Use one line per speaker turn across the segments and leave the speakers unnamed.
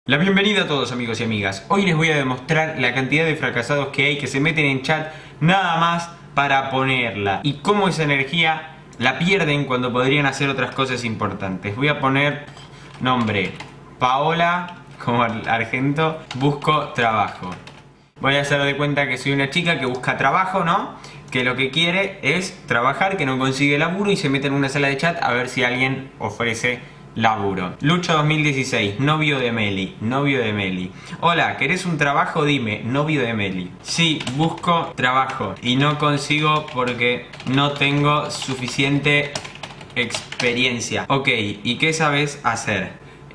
La bienvenida a todos, amigos y amigas. Hoy les voy a demostrar la cantidad de fracasados que hay que se meten en chat nada más para ponerla y cómo esa energía la pierden cuando podrían hacer otras cosas importantes. Voy a poner nombre Paola, como Argento, busco trabajo. Voy a hacer de cuenta que soy una chica que busca trabajo, ¿no? Que lo que quiere es trabajar, que no consigue laburo y se mete en una sala de chat a ver si alguien ofrece laburo. Lucho 2016, novio de Meli, novio de Meli. Hola, ¿querés un trabajo? Dime, novio de Meli. Sí, busco trabajo y no consigo porque no tengo suficiente experiencia. Ok, ¿y qué sabes hacer?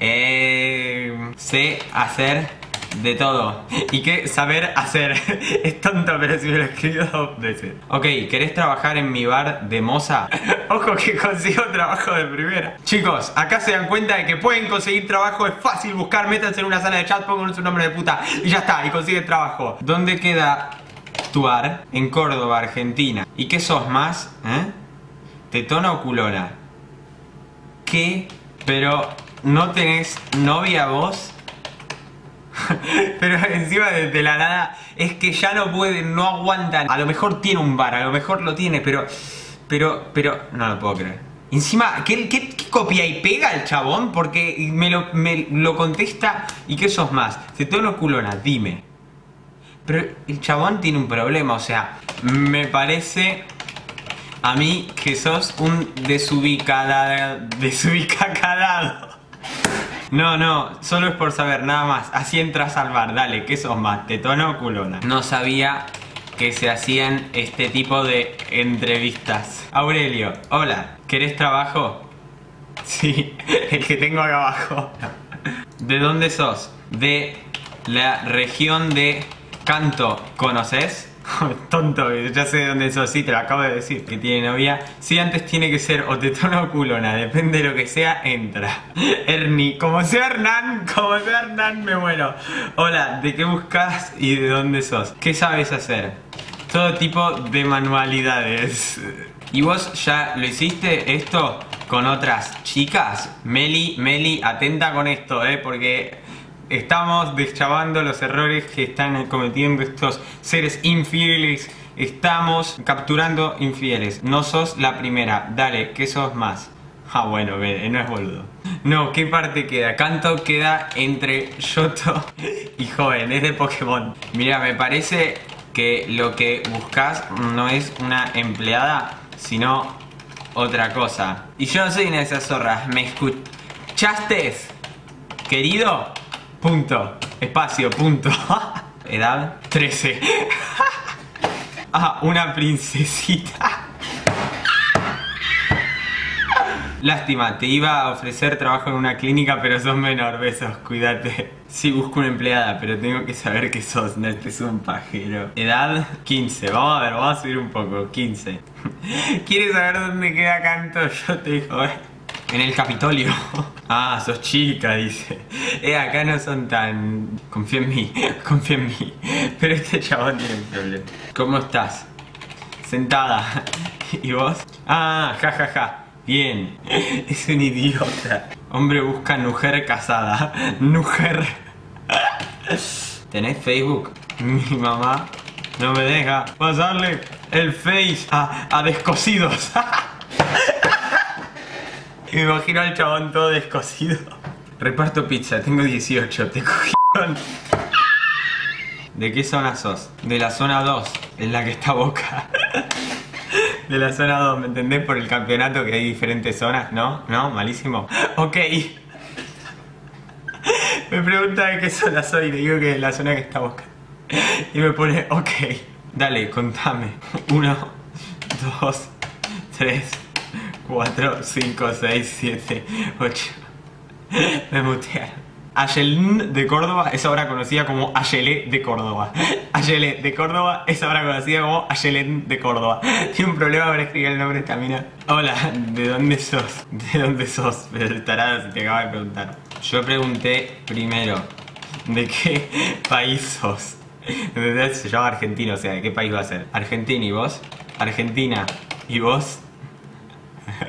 Sé hacer de todo. ¿Y qué saber hacer? Es tonto, pero si me lo escribo 2 veces. Ok, ¿querés trabajar en mi bar de moza? Ojo que consigo trabajo de primera. Chicos, acá se dan cuenta de que pueden conseguir trabajo. Es fácil buscar, métanse en una sala de chat, pongan su nombre de puta y ya está, y consiguen trabajo. ¿Dónde queda tu bar? En Córdoba, Argentina. ¿Y qué sos más? ¿Tetona o culona? ¿Qué? Pero ¿no tenés novia vos? Pero encima de la nada es que ya no pueden, no aguantan. A lo mejor tiene un bar, a lo mejor lo tiene, pero no lo puedo creer. Encima, ¿qué copia y pega el chabón? Porque me lo contesta. ¿Y qué sos más? Tetona o culona, dime. Pero el chabón tiene un problema, o sea, me parece a mí que sos un desubicadado. No, solo es por saber, nada más. Así entras al bar, dale, ¿qué sos más? ¿Tetona o culona? No sabía que se hacían este tipo de entrevistas. Aurelio, hola, ¿querés trabajo? Sí, el que tengo acá abajo. ¿De dónde sos? De la región de Canto, ¿conoces? Tonto, ya sé de dónde sos, sí, te lo acabo de decir. Que tiene novia. Sí, antes tiene que ser o tetona o culona, depende de lo que sea, entra. Ernie, como sea Hernán, me muero. Hola, ¿de qué buscas y de dónde sos? ¿Qué sabes hacer? Todo tipo de manualidades. ¿Y vos ya lo hiciste esto con otras chicas? Meli, atenta con esto, porque estamos deschavando los errores que están cometiendo estos seres infieles. Estamos capturando infieles. No sos la primera. Dale, ¿qué sos más? Ah, bueno, no es boludo. No, ¿qué parte queda? Canto queda entre Yoto y joven. Es de Pokémon. Mira, me parece que lo que buscas no es una empleada, sino otra cosa. Y yo no soy una de esas zorras. ¿Me escuchaste, querido? Punto, espacio, punto. Edad 13. Ah, una princesita. Lástima, te iba a ofrecer trabajo en una clínica, pero sos menor, besos, cuídate. Sí, busco una empleada, pero tengo que saber que sos, no estés un pajero. Edad 15, vamos a ver, vamos a subir un poco, 15. ¿Quieres saber dónde queda Canto? Yo te digo, en el Capitolio. Ah, sos chica, dice. Acá no son tan... Confía en mí. Pero este chabón tiene un problema. ¿Cómo estás? Sentada. ¿Y vos? Ah, jajaja. Bien. Es un idiota. Hombre busca mujer casada. Mujer. ¿Tenés Facebook? Mi mamá no me deja pasarle el Face a descosidos. Me imagino al chabón todo descosido. Reparto pizza, tengo 18, te cogieron. ¿De qué zona sos? De la zona 2, en la que está Boca. De la zona 2, ¿me entendés? Por el campeonato que hay diferentes zonas, ¿no? ¿No? Malísimo. Ok. Me pregunta de qué zona soy y le digo que es la zona que está Boca. Y me pone, ok. Dale, contame. 1, 2, 3, 4, 5, 6, 7, 8. Me mutearon. Ayelén de Córdoba es ahora conocida como Ayelé de Córdoba. Ayelé de Córdoba es ahora conocida como Ayelén de Córdoba. Tiene un problema para escribir el nombre de esta mina. Hola, ¿de dónde sos? ¿De dónde sos? Pero tarada se te acaba de preguntar. Yo pregunté primero, ¿de qué país sos? Se llama Argentina, o sea, ¿de qué país va a ser? Argentina, ¿y vos? Argentina, ¿y vos?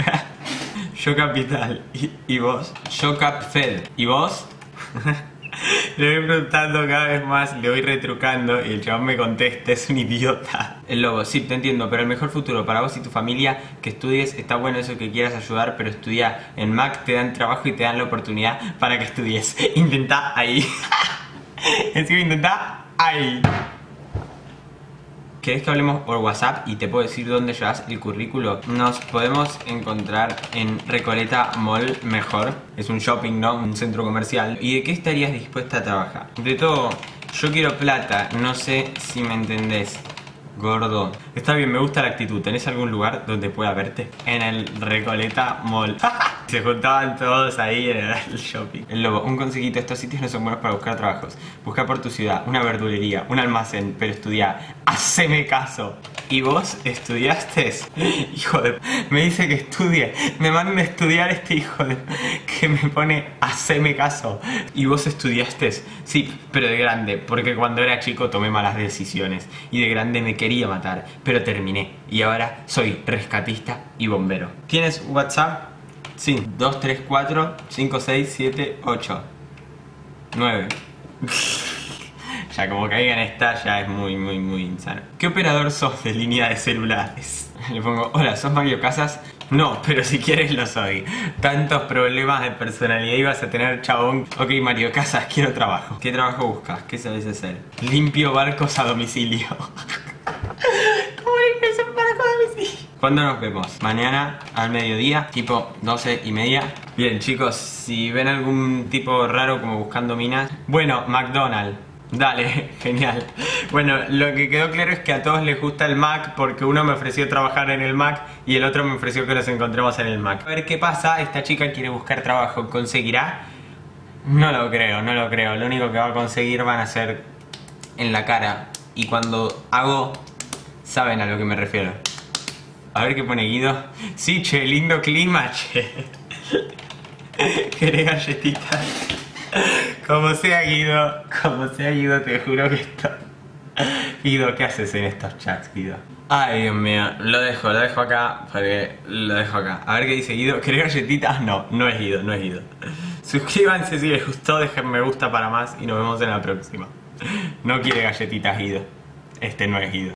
Yo capital, ¿y vos? Yo Capfed, ¿y vos? Le voy preguntando cada vez más, le voy retrucando y el chabón me contesta, es un idiota. El lobo, sí, te entiendo, pero el mejor futuro para vos y tu familia, que estudies, está bueno eso que quieras ayudar, pero estudia en Mac, te dan trabajo y te dan la oportunidad para que estudies. Intentá ahí. Encima intentá ahí. ¿Querés que hablemos por WhatsApp y te puedo decir dónde llevas el currículo? Nos podemos encontrar en Recoleta Mall mejor. Es un shopping, ¿no? Un centro comercial. ¿Y de qué estarías dispuesta a trabajar? De todo. Yo quiero plata. No sé si me entendés. Gordo. Está bien, me gusta la actitud. ¿Tenés algún lugar donde pueda verte? En el Recoleta Mall. Se juntaban todos ahí en el shopping. El lobo, un consejito, estos sitios no son buenos para buscar trabajos. Busca por tu ciudad, una verdulería, un almacén, pero estudia. Haceme caso. ¿Y vos estudiaste? Hijo de... Me dice que estudie. Me manda a estudiar este hijo de... Que me pone haceme caso. ¿Y vos estudiaste? Sí, pero de grande, porque cuando era chico tomé malas decisiones. Y de grande me quería matar, pero terminé. Y ahora soy rescatista y bombero. ¿Tienes WhatsApp? Sí. 2, 3, 4, 5, 6, 7, 8, 9. Ya como caiga en esta ya es muy insano. ¿Qué operador sos de línea de celulares? Le pongo, hola, ¿sos Mario Casas? No, pero si quieres lo soy. Tantos problemas de personalidad ibas a tener, chabón. Ok, Mario Casas, quiero trabajo. ¿Qué trabajo buscas? ¿Qué sabes hacer? Limpio barcos a domicilio. ¿Cómo limpias un barco a domicilio? ¿Cuándo nos vemos? Mañana al mediodía, tipo 12:30. Bien, chicos, si ven algún tipo raro como buscando minas, bueno, McDonald's. Dale, genial. Bueno, lo que quedó claro es que a todos les gusta el Mac porque uno me ofreció trabajar en el Mac y el otro me ofreció que nos encontremos en el Mac. A ver qué pasa, esta chica quiere buscar trabajo, ¿conseguirá? No lo creo, no lo creo. Lo único que va a conseguir van a ser en la cara. Y cuando hago, saben a lo que me refiero. A ver qué pone Guido. Sí, che, lindo clima, che. ¿Querés galletitas? Como sea Guido, te juro que esto... Guido, ¿qué haces en estos chats, Guido? Ay, Dios mío, lo dejo acá, porque lo dejo acá. A ver qué dice Guido. ¿Querés galletitas? No, no es Guido, no es Guido. Suscríbanse si les gustó, dejen me gusta para más y nos vemos en la próxima. No quiere galletitas Guido. Este no es Guido.